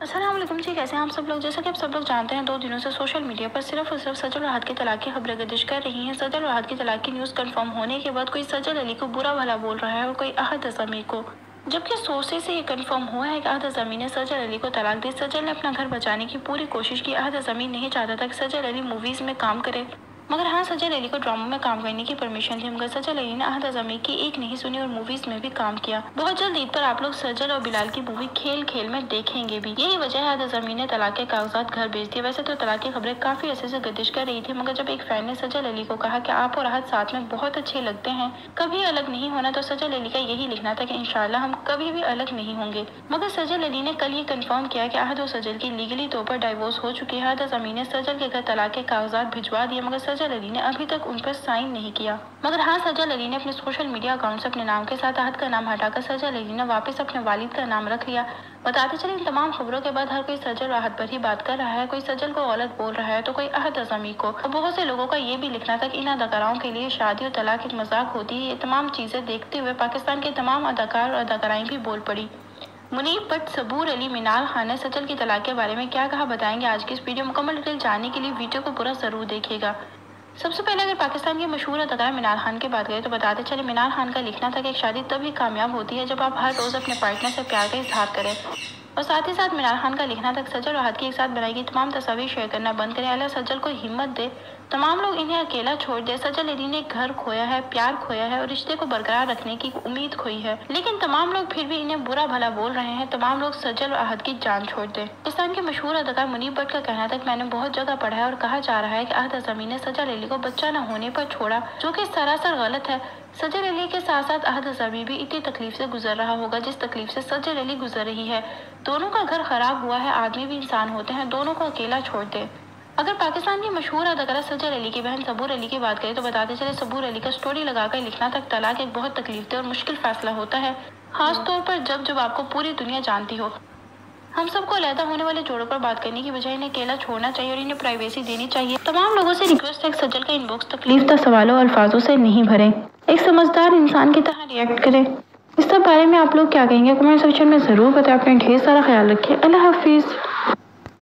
अस्सलाम वालेकुम जी, कैसे हैं आप सब लोग। जैसा कि आप सब लोग जानते हैं, 2 दिनों से सोशल मीडिया पर सिर्फ और सिर्फ सजल और राहत की तलाक की खबरें गर्दिश कर रही हैं। सजल और राहत की तलाक की न्यूज़ कंफर्म होने के बाद कोई सजल अली को बुरा भला बोल रहा है और कोई अहद अज़मी को, जबकि सोर्सेज से ये कंफर्म हुआ है कि अहद अज़मी ने सजल अली को तलाक दी। सजल ने अपना घर बचाने की पूरी कोशिश की। अहद अज़मी नहीं चाहता था कि सजल अली मूवीज़ में काम करे, मगर हाँ, सजल अली को ड्रामों में काम करने की परमिशन थी, मगर सजल अली ने अहद अज़मी की एक नहीं सुनी और मूवीज में भी काम किया। बहुत जल्द ईद पर आप लोग सजल और बिलाल की मूवी खेल खेल में देखेंगे भी। यही वजह है अहद अज़मी ने तलाक के कागजात घर भेज दिए। वैसे तो तलाक की खबरें काफी अर्से से गर्दिश कर रही थी, मगर जब एक फैन ने सजल अली को कहा कि आप और अहद साथ में बहुत अच्छे लगते हैं, कभी अलग नहीं होना, तो सजल अली का यही लिखना था कि इंशाल्लाह हम कभी भी अलग नहीं होंगे। मगर सजल अली ने कल ये कंफर्म किया कि अहद और सजल की लीगली तौर पर डाइवोर्स हो चुकी है। अहद अज़मी ने सजल के घर तलाक के कागजात भिजवा दिए, मगर सजल अली ने अभी तक उन पर साइन नहीं किया। मगर हाँ, सजल अली ने अपने सोशल मीडिया अकाउंट से अपने नाम के साथ अहद का नाम हटाकर सजल अली ने वापस अपने वालिद का नाम रख लिया। बताते चले, इन तमाम खबरों के बाद हर कोई सजल और अहद पर ही बात कर रहा है। कोई सजल को गलत बोल रहा है तो कोई अहद अज़मी को, और बहुत से लोगों का ये भी लिखना था कि इन अदाकाराओं के लिए शादी और तलाक एक मजाक होती है। ये तमाम चीजें देखते हुए पाकिस्तान के तमाम अदाकार और अदाकाराएं भी बोल पड़ी। मुनीब भट्ट, सबूर अली, मिनाल खान ने सजल की तलाक के बारे में क्या कहा, बताएंगे आज की इस वीडियो। मुकम्मल डिटेल जानने के लिए वीडियो को पूरा जरूर देखिएगा। सबसे पहले अगर पाकिस्तान के मशहूर अदाकार मिनाल खान की बात करें तो बताते चले, मिनाल खान का लिखना था कि एक शादी तभी कामयाब होती है जब आप हर रोज अपने पार्टनर से प्यार का इजहार करें। और साथ ही साथ मिनाल खान का लिखना था कि सजल और अहद की एक साथ बनाई गई तमाम तस्वीर शेयर करना बंद करें। अल्लाह सजल को हिम्मत दे, तमाम लोग इन्हें अकेला छोड़ दे। सजल अली ने घर खोया है, प्यार खोया है और रिश्ते को बरकरार रखने की उम्मीद खोई है, लेकिन तमाम लोग फिर भी इन्हें बुरा भला बोल रहे हैं। तमाम लोग सजल और अहद की जान छोड़ दे। पाकिस्तान के मशहूर अदाकार मुनीब भट्ट का कहना था कि मैंने बहुत जगह पढ़ा है और कहा जा रहा है कि अहद अज़मी ने सजल अली को बच्चा न होने पर छोड़ा, जो कि सरासर गलत है। सजल अली के साथ साथ अहद अज़मी भी इतनी तकलीफ से गुजर रहा होगा जिस तकलीफ से सजल अली गुजर रही है। दोनों का घर खराब हुआ है, आदमी भी इंसान होते हैं, दोनों को अकेला छोड़ दे। अगर पाकिस्तान की मशहूर अदाकारा सजल अली की बहन सबूर अली की बात करें तो बताते चले, सबूर अली का स्टोरी लगाकर लिखना था तलाक एक बहुत तकलीफ और मुश्किल फैसला होता है, खास तौर पर जब आपको पूरी दुनिया जानती हो। हम सबको अलहदा होने वाले जोड़ों पर बात करने की बजाय इन्हें अकेला छोड़ना चाहिए और इन्हें प्राइवेसी देनी चाहिए। तमाम लोगों से रिक्वेस्ट है कि सजल का इनबॉक्स तकलीफ सवालों और अल्फाजों से नहीं भरें, एक समझदार इंसान की तरह रिएक्ट करें। इस सब बारे में आप लोग क्या कहेंगे, कमेंट सेक्शन में जरूर बताएं। अपने ढेर सारा ख्याल रखिए। अल्लाह हाफिज।